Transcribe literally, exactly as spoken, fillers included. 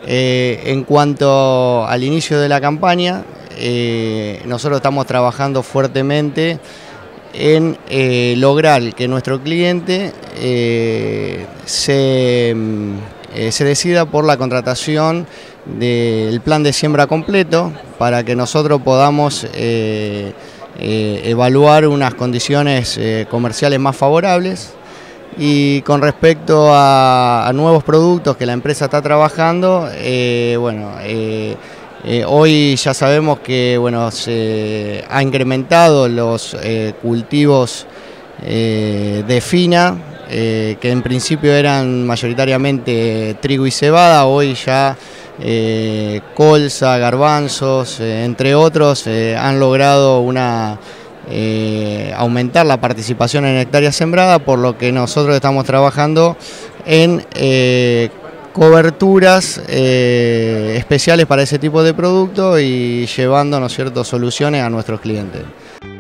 Eh, en cuanto al inicio de la campaña, eh, nosotros estamos trabajando fuertemente en eh, lograr que nuestro cliente eh, se, eh, se decida por la contratación del plan de siembra completo para que nosotros podamos eh, eh, evaluar unas condiciones eh, comerciales más favorables. Y con respecto a, a nuevos productos que la empresa está trabajando, eh, bueno, eh, eh, hoy ya sabemos que bueno, se ha incrementado los eh, cultivos eh, de fina, eh, que en principio eran mayoritariamente trigo y cebada, hoy ya eh, colza, garbanzos, eh, entre otros, eh, han logrado una... Eh, aumentar la participación en hectáreas sembradas, por lo que nosotros estamos trabajando en eh, coberturas eh, especiales para ese tipo de productos y llevando, ¿no es cierto?, soluciones a nuestros clientes.